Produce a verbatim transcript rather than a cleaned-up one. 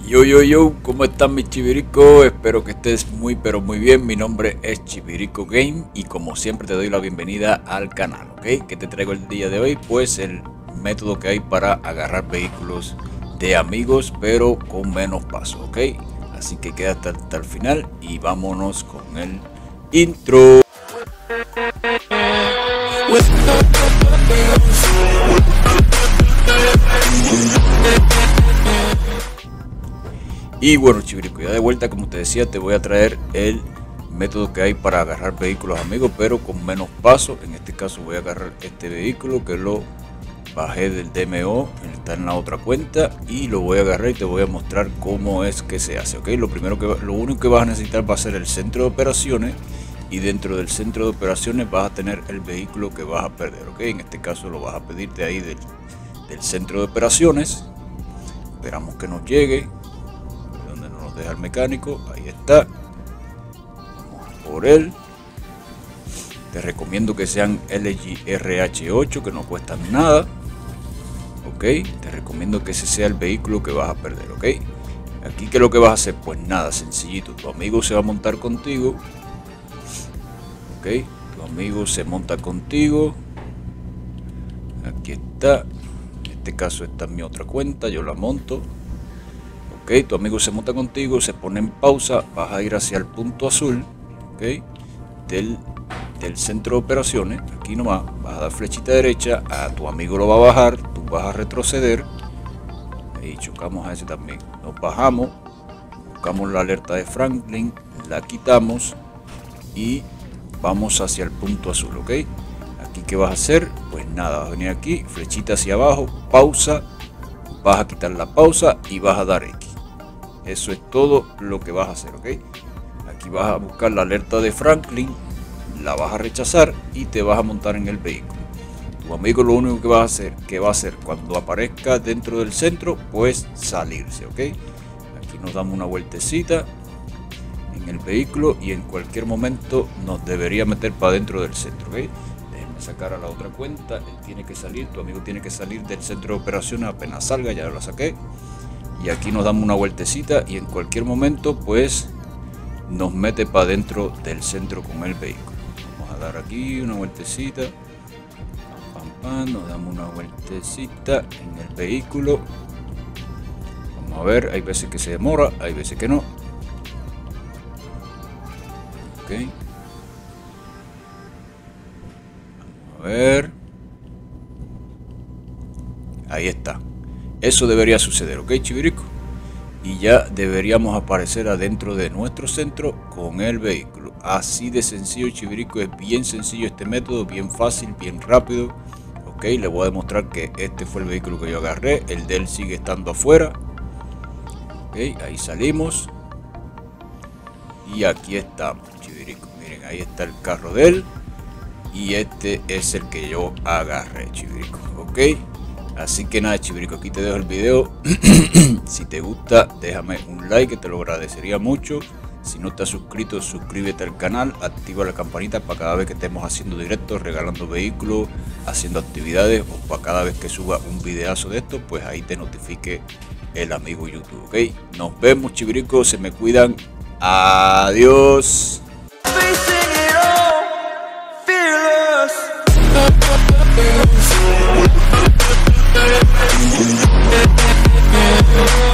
Yo, yo, yo, ¿cómo están mis chibiricos? Espero que estés muy pero muy bien. Mi nombre es Chibirico Game y como siempre te doy la bienvenida al canal, ¿ok? ¿Qué te traigo el día de hoy? Pues el método que hay para agarrar vehículos de amigos pero con menos paso, ¿ok? Así que quédate hasta el final y vámonos con el intro. Y bueno, chibirico, ya de vuelta, como te decía, te voy a traer el método que hay para agarrar vehículos amigos pero con menos paso. En este caso voy a agarrar este vehículo que lo bajé del D M O, está en la otra cuenta, y lo voy a agarrar y te voy a mostrar cómo es que se hace, ok. Lo primero que lo único que vas a necesitar va a ser el centro de operaciones, y dentro del centro de operaciones vas a tener el vehículo que vas a perder, ok. En este caso lo vas a pedir de ahí del, del centro de operaciones. Esperamos que nos llegue donde no nos deja el mecánico. Ahí está, vamos por él. Te recomiendo que sean L G R H ocho, que no cuestan nada, ok. Te recomiendo que ese sea el vehículo que vas a perder, ok. Aquí, ¿qué es lo que vas a hacer? Pues nada, sencillito, tu amigo se va a montar contigo, ok. Tu amigo se monta contigo, aquí está. En este caso está en mi otra cuenta, yo la monto, ok. Tu amigo se monta contigo, se pone en pausa, vas a ir hacia el punto azul, ok, del del centro de operaciones. Aquí nomás vas a dar flechita derecha, a tu amigo lo va a bajar, tú vas a retroceder y chocamos a ese también. Nos bajamos, buscamos la alerta de Franklin, la quitamos y vamos hacia el punto azul, ok. Aquí, ¿qué vas a hacer? Pues nada, vas a venir aquí, flechita hacia abajo, pausa, vas a quitar la pausa y vas a dar X. Eso es todo lo que vas a hacer, ok. Aquí vas a buscar la alerta de Franklin, la vas a rechazar y te vas a montar en el vehículo. Tu amigo lo único que va a hacer, que va a hacer cuando aparezca dentro del centro, pues salirse, ok. Aquí nos damos una vueltecita en el vehículo y en cualquier momento nos debería meter para dentro del centro, ok. Déjenme sacar a la otra cuenta, él tiene que salir, tu amigo tiene que salir del centro de operaciones apenas salga, ya lo saqué. Y aquí nos damos una vueltecita y en cualquier momento pues nos mete para dentro del centro con el vehículo. Dar aquí una vueltecita, pam, pam, pam, nos damos una vueltecita en el vehículo. Vamos a ver, hay veces que se demora, hay veces que no, ok. Vamos a ver, ahí está. Eso debería suceder, ok, chibirico, y ya deberíamos aparecer adentro de nuestro centro con el vehículo. Así de sencillo, chibirico, es bien sencillo este método, bien fácil, bien rápido, ok. Le voy a demostrar que este fue el vehículo que yo agarré, el de él sigue estando afuera, ok. Ahí salimos y aquí estamos, chibirico, miren, ahí está el carro de él y este es el que yo agarré, chibirico, ok. Así que nada, chibirico, aquí te dejo el video. Si te gusta, déjame un like, que te lo agradecería mucho. Si no te has suscrito, suscríbete al canal, activa la campanita para cada vez que estemos haciendo directos, regalando vehículos, haciendo actividades, o para cada vez que suba un videazo de esto, pues ahí te notifique el amigo YouTube, ok. Nos vemos, chibiricos, se me cuidan. Adiós. We'll be right back.